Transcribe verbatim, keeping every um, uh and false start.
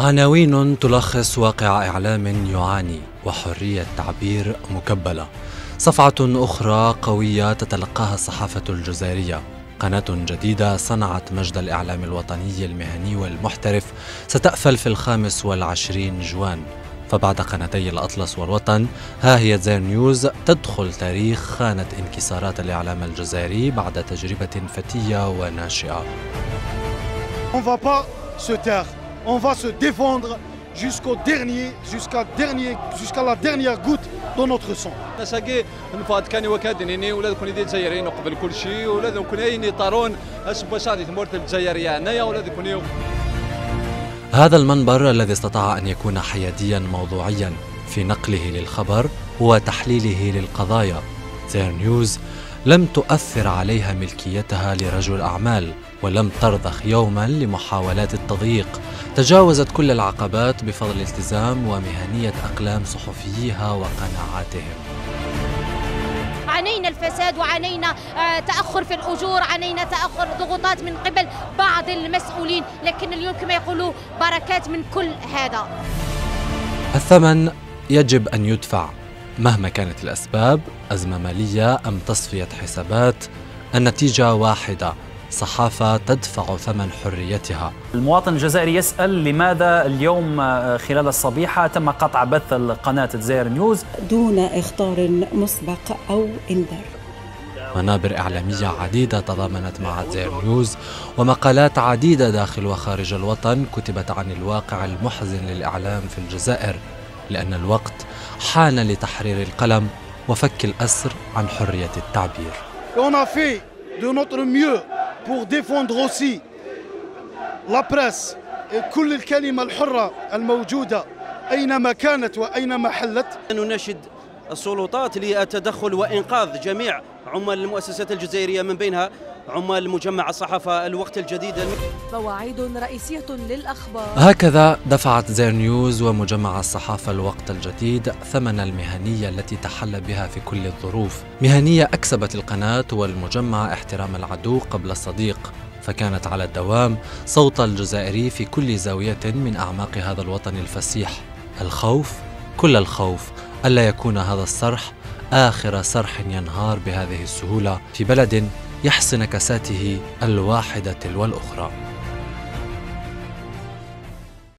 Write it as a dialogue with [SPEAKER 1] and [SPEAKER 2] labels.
[SPEAKER 1] عناوين تلخص واقع إعلام يعاني وحرية تعبير مكبلة. صفعة أخرى قوية تتلقاها الصحافة الجزائرية. قناة جديدة صنعت مجد الإعلام الوطني المهني والمحترف ستأفل في الخامس والعشرين جوان. فبعد قناتي الأطلس والوطن، ها هي زير نيوز تدخل تاريخ خانة انكسارات الإعلام الجزائري بعد تجربة فتية وناشئة.
[SPEAKER 2] On va pas se taire. On va se défendre jusqu'au dernier, jusqu'à dernier, jusqu'à la dernière goutte de notre sang.
[SPEAKER 3] نساقي نفاد كاني وكادنيني ولا كوني دي الجزائريين قبل كل شيء ولا كوني طارون اسبا شادي تمورت الجزائريه هنايا ولا كوني.
[SPEAKER 1] هذا المنبر الذي استطاع أن يكون حياديا موضوعيا في نقله للخبر وتحليله للقضايا. زير نيوز لم تؤثر عليها ملكيتها لرجل أعمال، ولم ترضخ يوما لمحاولات التضييق. تجاوزت كل العقبات بفضل الالتزام ومهنية أقلام صحفيها وقناعاتهم.
[SPEAKER 4] عانينا الفساد وعانينا تأخر في الأجور، عانينا تأخر ضغوطات من قبل بعض المسؤولين، لكن اليوم كما يقولوا بركات من كل هذا.
[SPEAKER 1] الثمن يجب أن يدفع مهما كانت الأسباب، أزمة مالية أم تصفية حسابات، النتيجة واحدة: صحافة تدفع ثمن حريتها.
[SPEAKER 5] المواطن الجزائري يسأل لماذا اليوم خلال الصبيحة تم قطع بث القناة زير نيوز
[SPEAKER 6] دون إخطار مسبق أو إنذار.
[SPEAKER 1] منابر إعلامية عديدة تضامنت مع زير نيوز، ومقالات عديدة داخل وخارج الوطن كتبت عن الواقع المحزن للإعلام في الجزائر، لأن الوقت حان لتحرير القلم وفك الأسر عن حرية التعبير.
[SPEAKER 2] On a fait de notre mieux pour défendre aussi la presse et كل الكلمة الحرة الموجودة أينما كانت وأينما حلت.
[SPEAKER 7] نناشد السلطات للتدخل وإنقاذ جميع عمال المؤسسات الجزائرية، من بينها عمال مجمع الصحافة الوقت الجديد.
[SPEAKER 8] مواعيد رئيسية للأخبار.
[SPEAKER 1] هكذا دفعت زير نيوز ومجمع الصحافة الوقت الجديد ثمن المهنية التي تحلى بها في كل الظروف. مهنية أكسبت القناة والمجمع احترام العدو قبل الصديق، فكانت على الدوام صوت الجزائري في كل زاوية من أعماق هذا الوطن الفسيح. الخوف، كل الخوف ألا يكون هذا الصرح آخر صرح ينهار بهذه السهولة في بلد يحصن كساته الواحدة تلو الأخرى.